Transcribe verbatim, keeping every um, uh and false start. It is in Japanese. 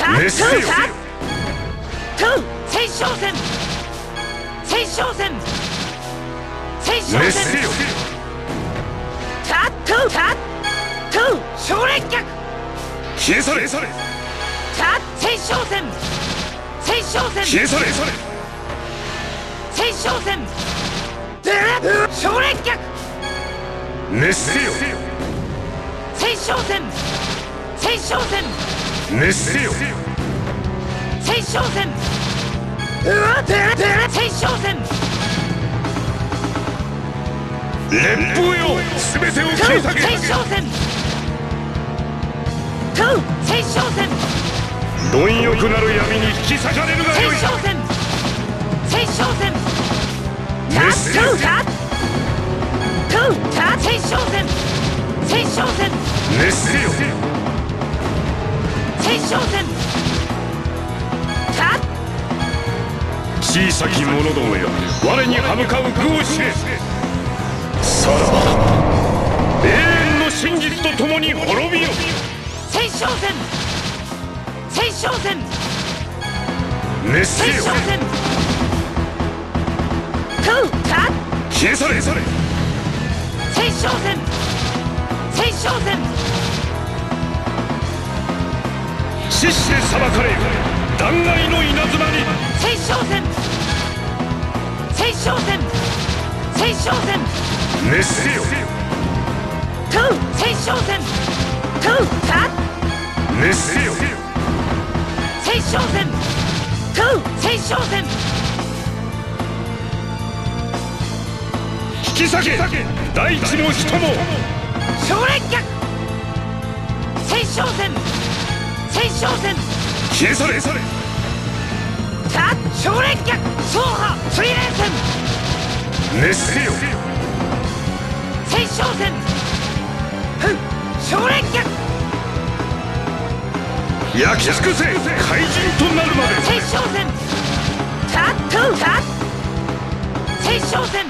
熱せよ。 トゥ戦勝戦戦勝戦戦勝熱せ戦よ。 タットゥタットゥ少連脚消え去れ。 タッ戦勝戦戦勝戦消え去れ。 戦勝戦少連脚熱せよ。 戦勝戦戦勝戦熱せよ。 戦勝戦戦勝戦烈風よ、すべてを切り裂け。 戦勝戦トゥ戦勝戦貪欲なる闇に引き裂かれるがよい。 戦勝戦戦勝戦タッ熱せよ。 トゥタットゥタッ戦勝戦戦勝戦熱せよ。 戦勝戦タッ小さき者どもよ、我に歯向かう愚を知れ。さらば永遠の真実と共に滅びよ。 戦勝戦戦勝戦熱せよ。 戦勝戦トゥタッ消え去れ。 戦勝戦戦勝戦死して裁かれよ、断崖の稲妻に。 戦勝戦戦勝戦戦勝戦熱せよ。 トゥ戦勝戦トゥタッ熱せよ。 戦勝戦トゥ戦勝戦引き裂け、大地の人も。 少連脚戦勝戦戦勝戦消え去れ。 タッ少連脚走破水連戦熱せよ。 戦勝戦ふん少連脚焼き尽くせ、怪人となるまで。 戦勝戦タットゥタッ戦勝戦